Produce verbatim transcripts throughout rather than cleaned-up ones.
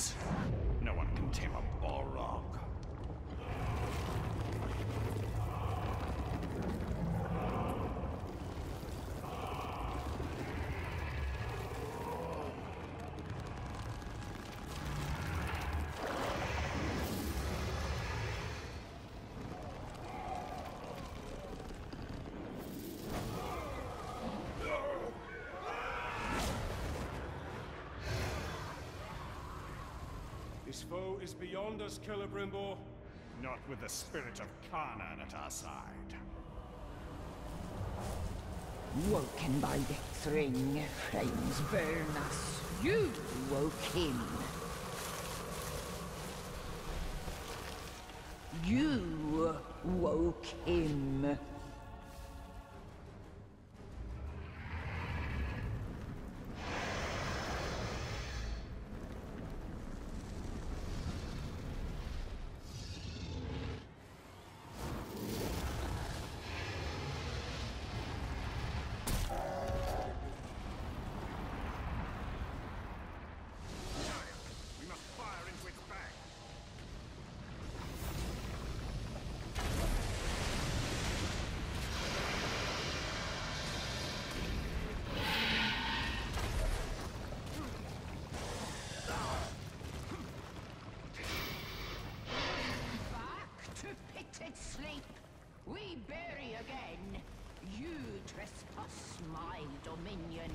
this. No one can tame a Balrog. This foe is beyond us, Celebrimbor. Not with the spirit of Kanan at our side. Woken by the thring, flames burn us. You woke him. You woke him. Sleep. We bury again. You trespass my dominion.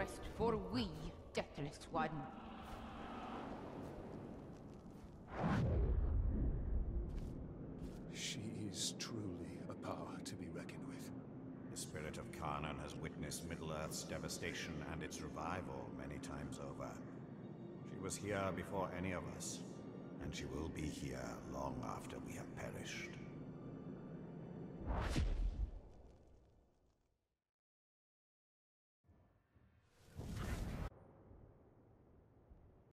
rest for we, Deathless One. She is truly a power to be reckoned with. The spirit of Kanan has witnessed Middle-earth's devastation and its revival many times over. She was here before any of us, and she will be here long after we have perished.